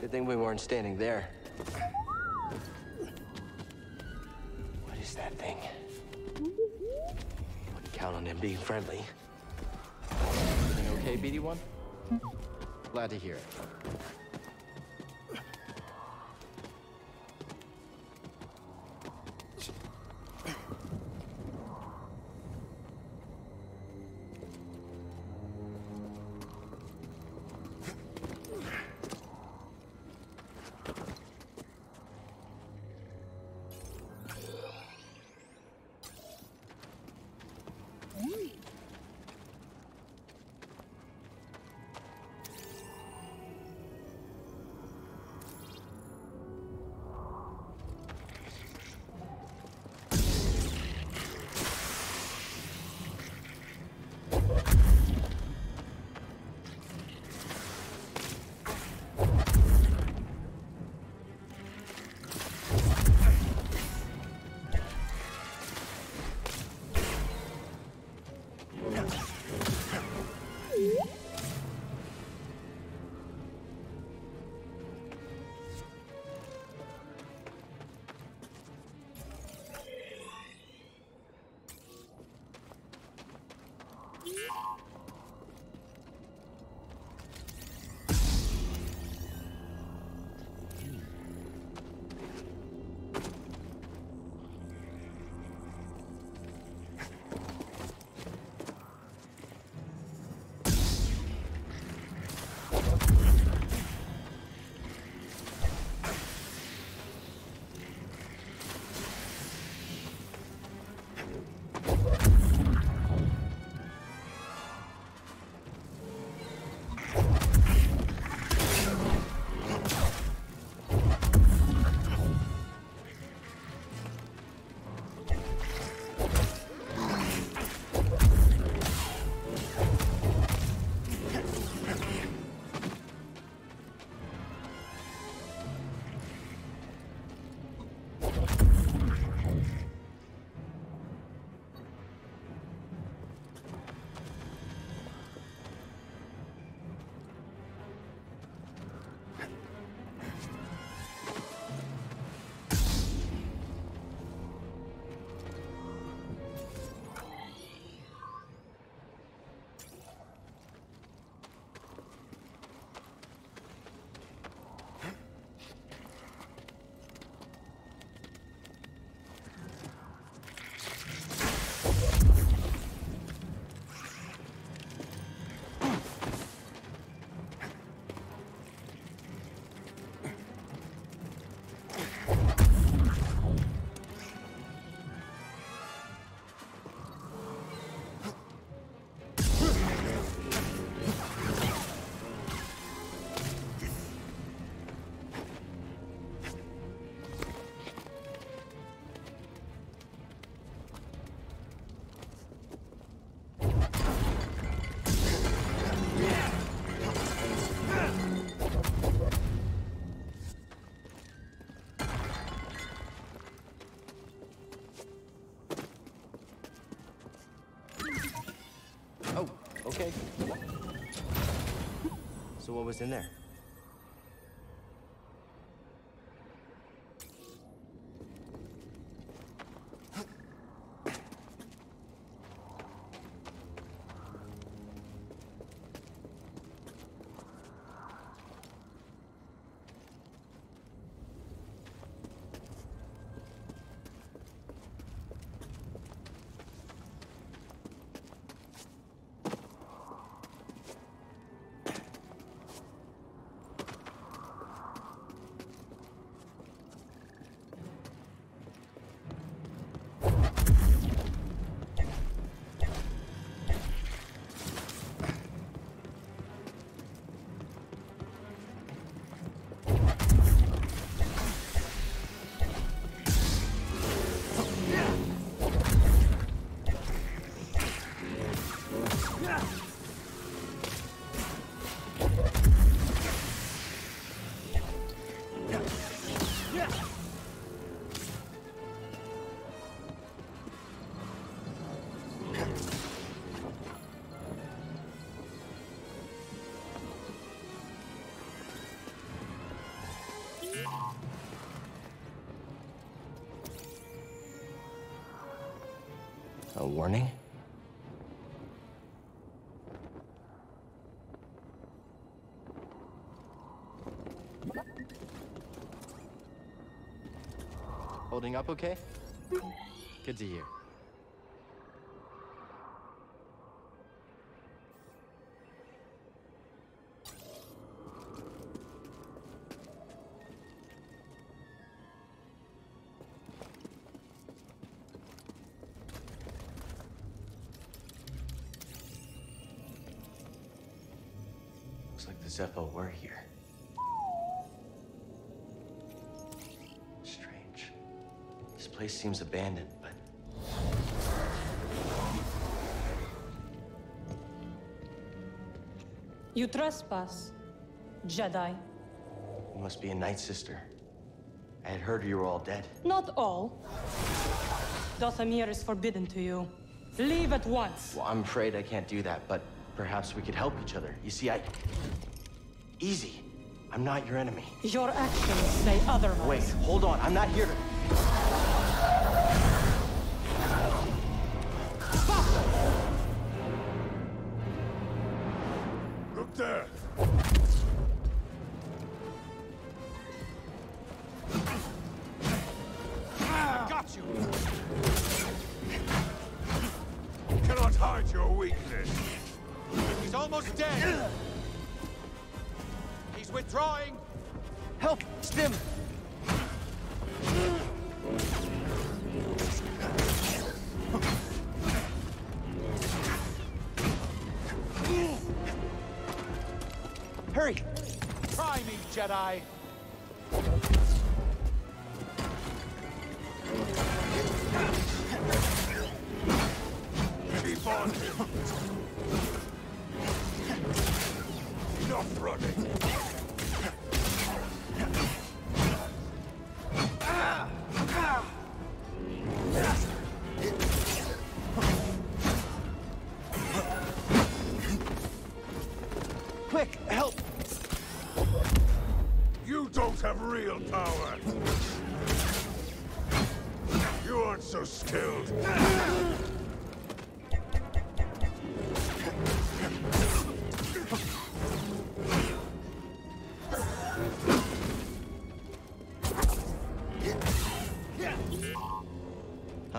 Good thing we weren't standing there. What is that thing? Wouldn't count on him being friendly. Everything okay, BD-1? Glad to hear it. Okay. So what was in there? A warning? Holding up okay? Good to hear. Looks like the Zeppo were here. Strange. This place seems abandoned, but... You trespass, Jedi. You must be a Night Sister. I had heard you were all dead. Not all. Dothamir is forbidden to you. Leave at once. Well, I'm afraid I can't do that, but perhaps we could help each other. You see, Easy. I'm not your enemy. Your actions say otherwise. Wait, hold on. I'm not here to... Look there! Got you! Cannot hide your weakness. He's almost dead. He's withdrawing. Help! Stim! Hurry! Try me, Jedi. Keep on him! Enough running! Quick, help! You don't have real power! You aren't so skilled! Huh?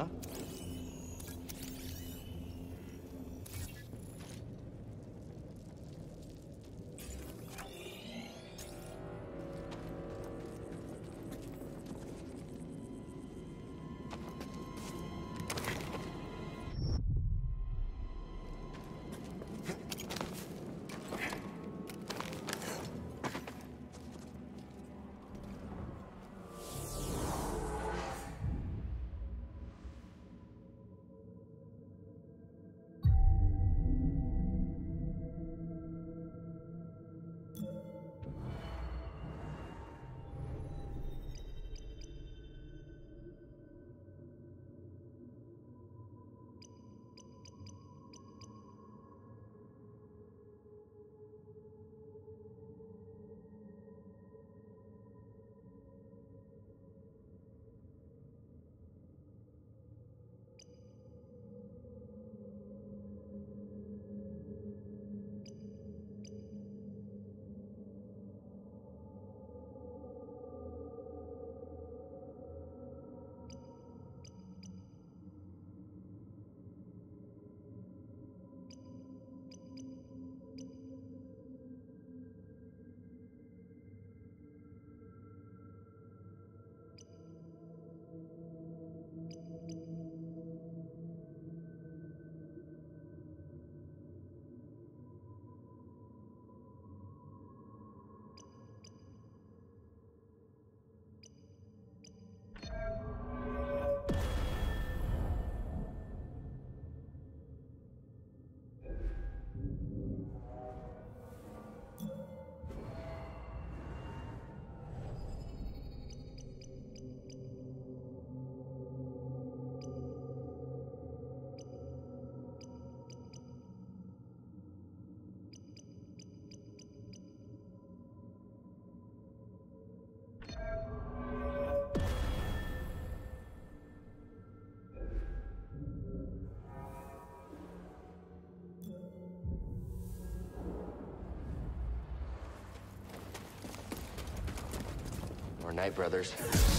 night, brothers.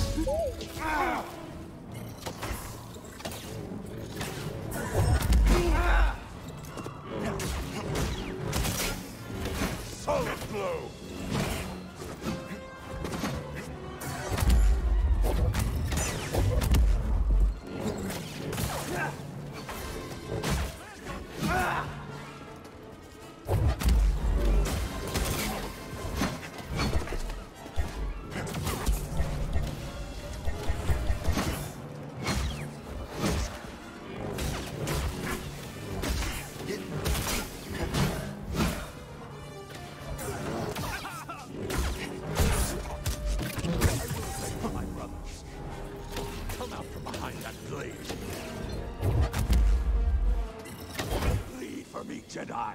Solid blow! Come out from behind that blade. Bleed for me, Jedi!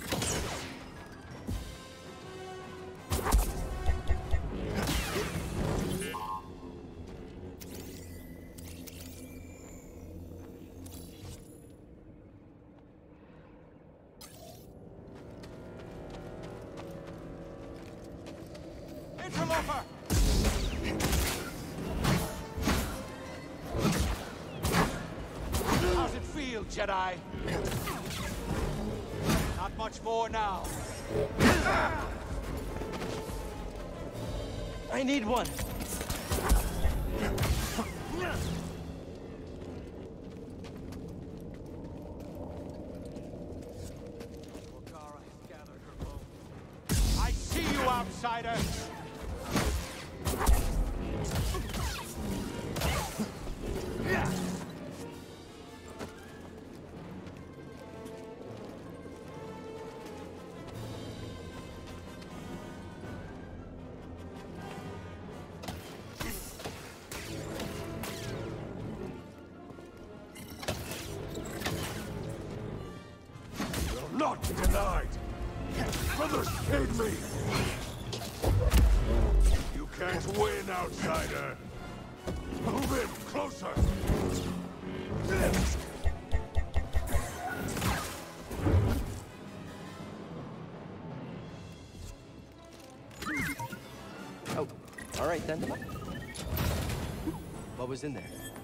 Interloper! How's it feel, Jedi? Not much more now. I need one. Orgara has gathered her bones. I see you, outsider! Will not be denied! Brothers, aid me! You can't win, outsider! Move in, closer! Oh, all right then. What was in there?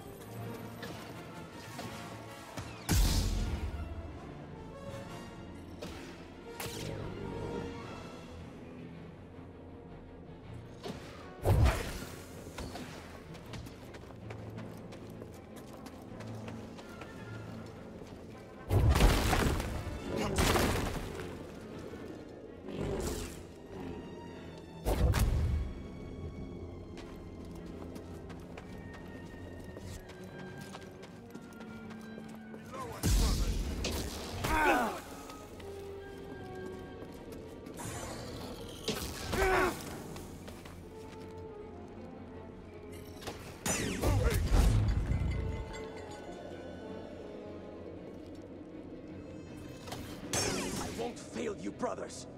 I won't fail you, brothers!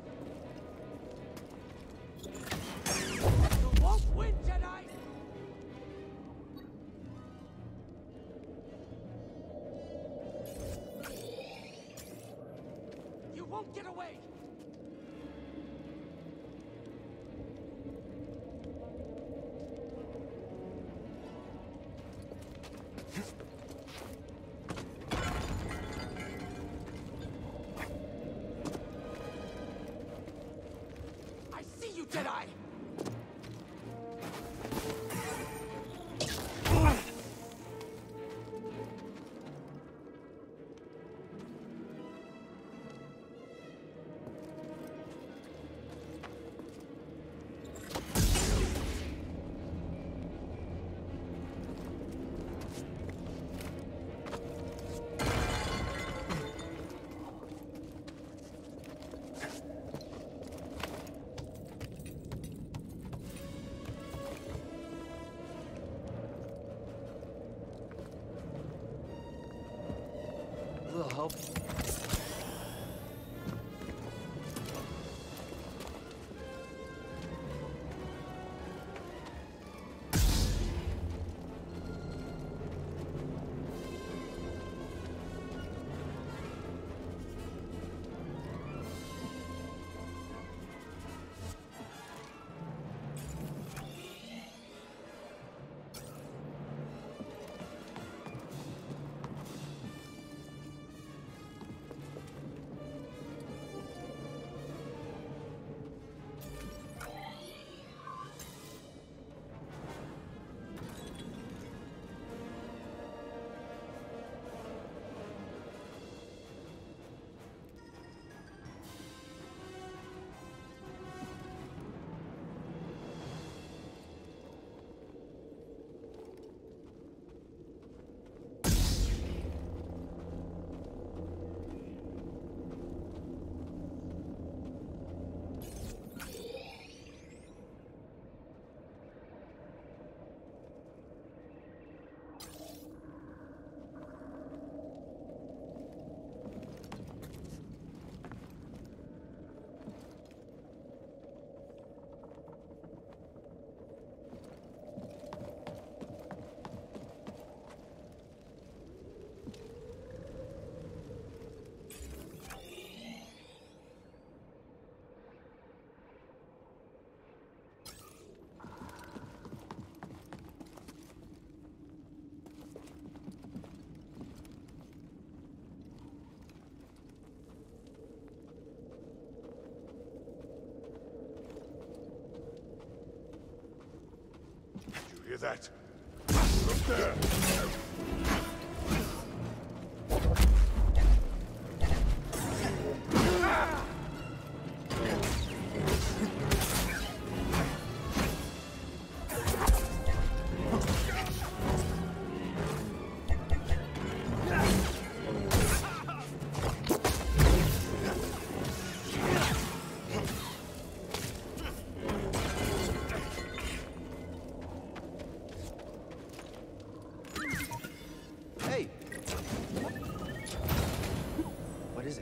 You won't win, Jedi! You won't get away! I see you, Jedi! A little help. hear that? Look there! Hey! What is it?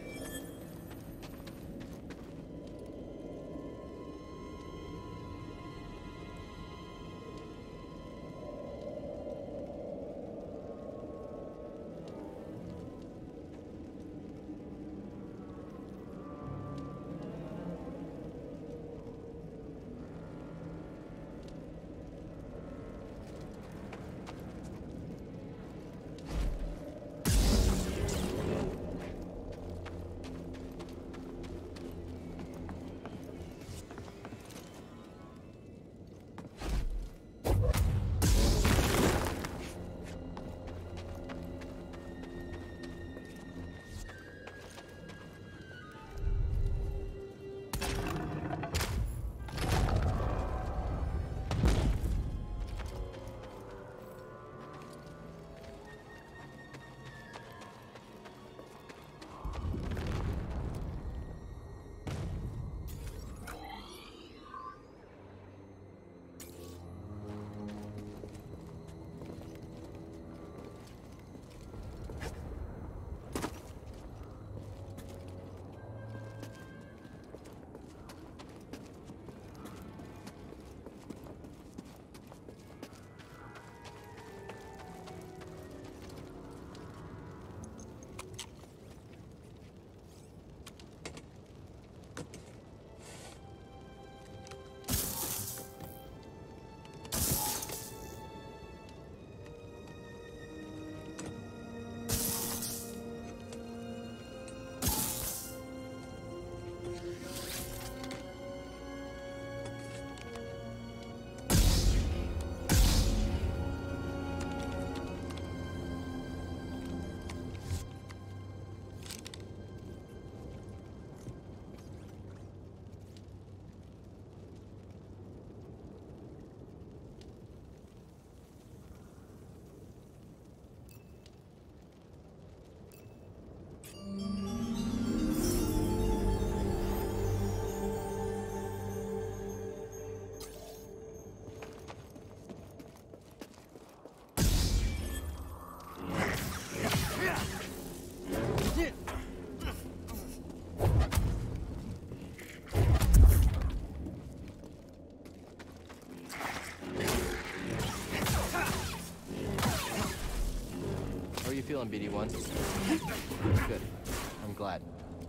Feeling BD1? Good. I'm glad.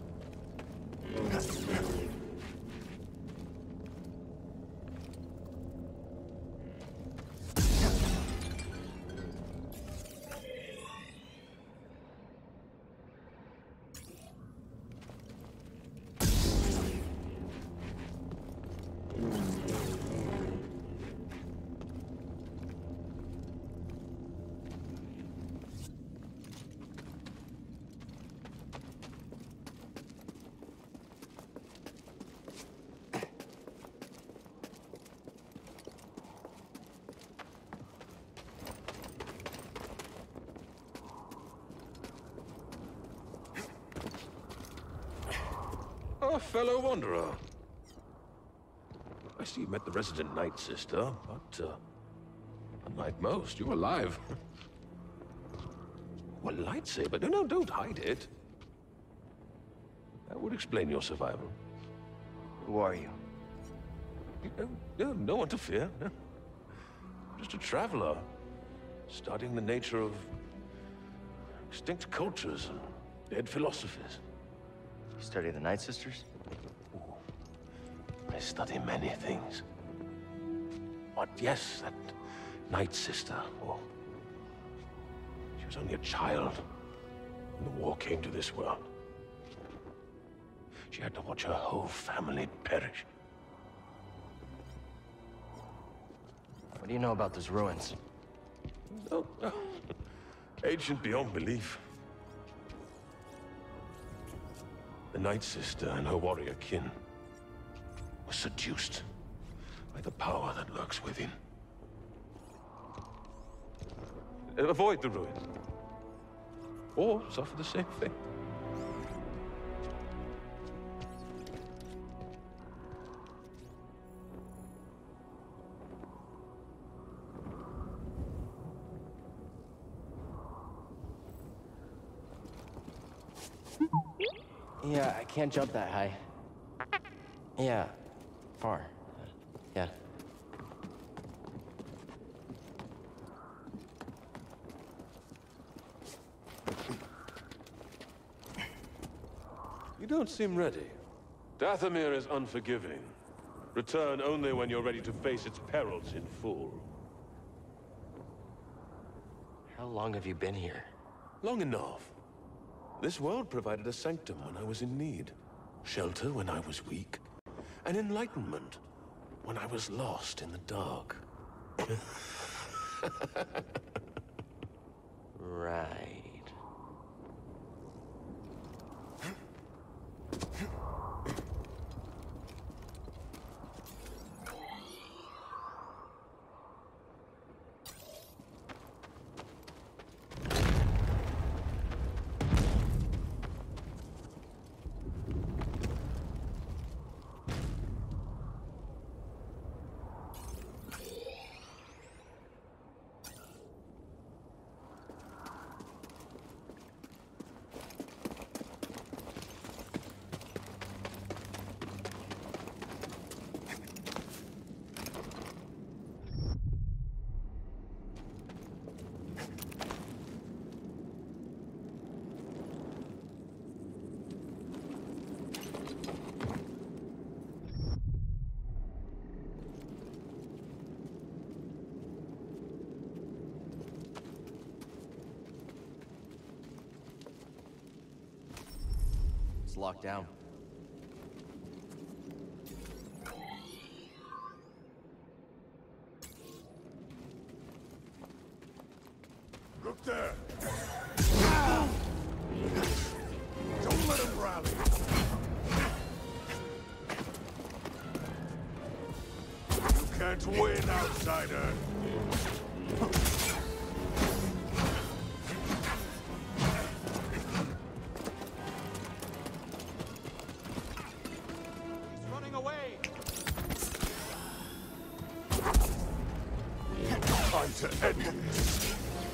A fellow wanderer. I see you met the resident Night Sister, but, unlike most, you're alive. Well, lightsaber? No, don't hide it. That would explain your survival. Who are you? No one to fear. Just a traveler, studying the nature of extinct cultures and dead philosophies. You study the Night Sisters? I study many things. But yes, that Night Sister, oh, she was only a child when the war came to this world. She had to watch her whole family perish. What do you know about those ruins? Oh, ancient beyond belief. The Night Sister and her warrior kin were seduced by the power that lurks within. Avoid the ruin, or suffer the same fate. Yeah, I can't jump that high. Yeah, far. Yeah. You don't seem ready. Dathomir is unforgiving. Return only when you're ready to face its perils in full. How long have you been here? Long enough. This world provided a sanctum when I was in need, shelter when I was weak, and enlightenment when I was lost in the dark. Right. Locked down. Look there! Don't let him rally! You can't win, outsider! To end this.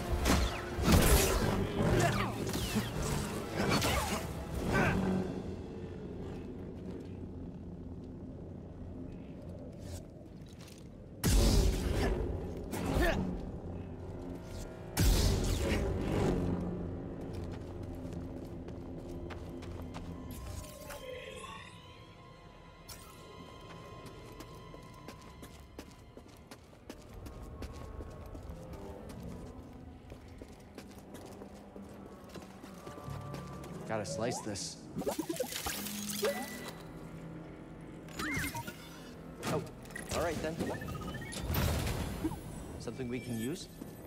Gotta slice this. Oh, all right then. Something we can use?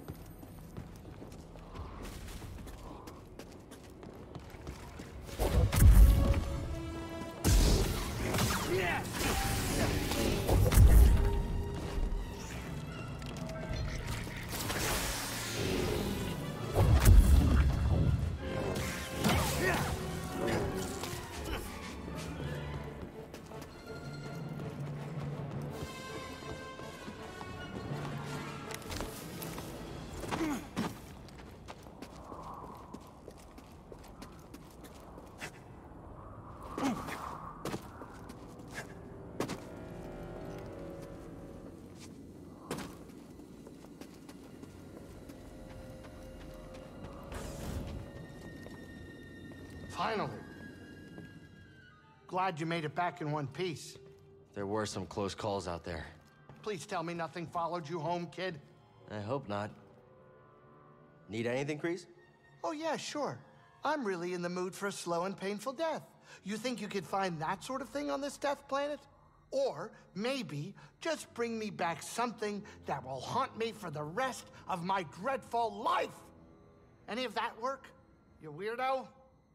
Finally. Glad you made it back in one piece. There were some close calls out there. Please tell me nothing followed you home, kid. I hope not. Need anything, Kreese? Oh yeah, sure. I'm really in the mood for a slow and painful death. You think you could find that sort of thing on this death planet? Or maybe just bring me back something that will haunt me for the rest of my dreadful life. Any of that work, you weirdo?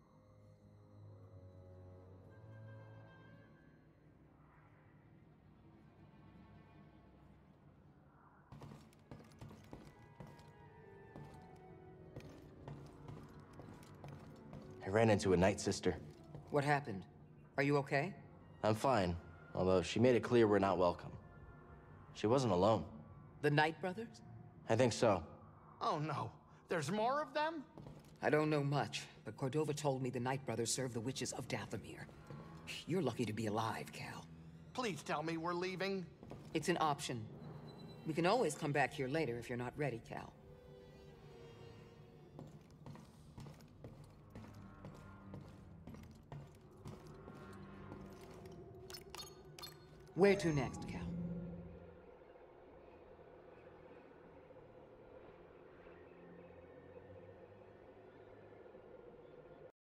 I ran into a Night Sister. What happened? Are you okay? I'm fine, although she made it clear we're not welcome. She wasn't alone. The Knight Brothers? I think so. Oh no, there's more of them? I don't know much, but Cordova told me the Knight Brothers serve the witches of Dathomir. You're lucky to be alive, Cal. Please tell me we're leaving. It's an option. We can always come back here later if you're not ready, Cal. Where to next,